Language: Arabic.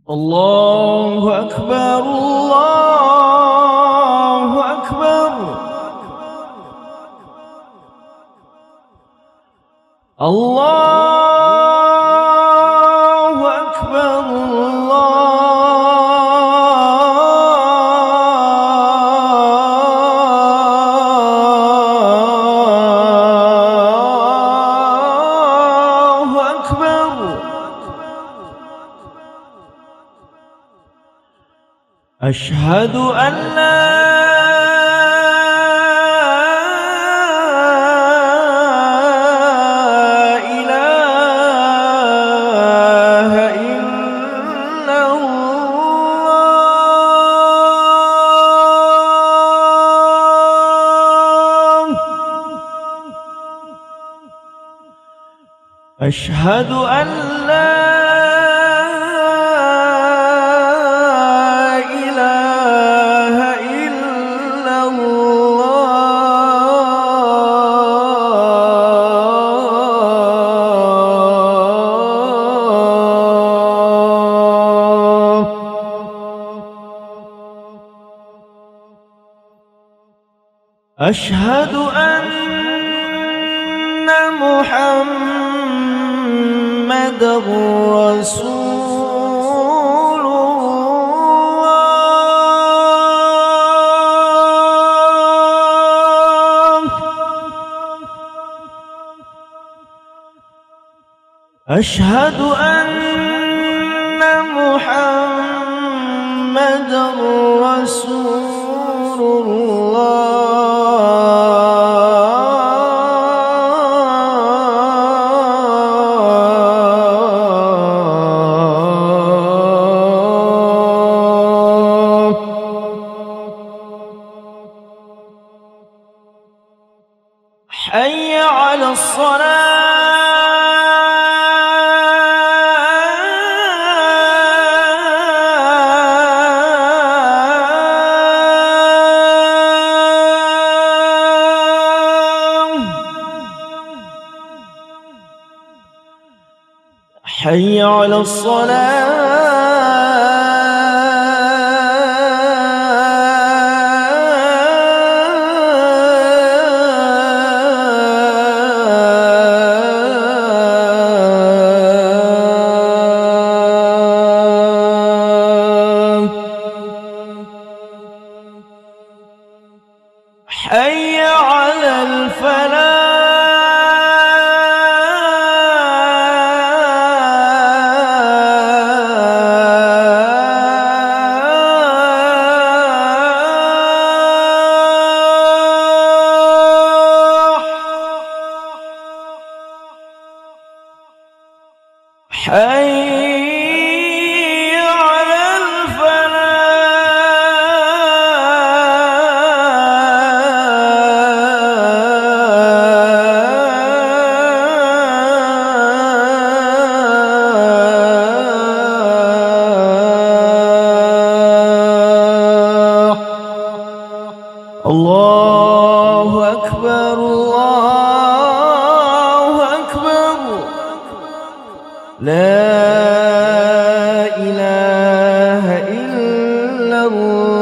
الله أكبر الله أكبر. الله أكبر الله أكبر. أشهد أن لا إله إلا الله. أشهد أن لا أشهد أن محمدًا رسول الله. أشهد أن محمدًا رسول الله. حي على الصلاة. حي على الصلاة. حي على الفلاح. حي على الفلاح. الله أكبر الله أكبر. لا إله إلا الله.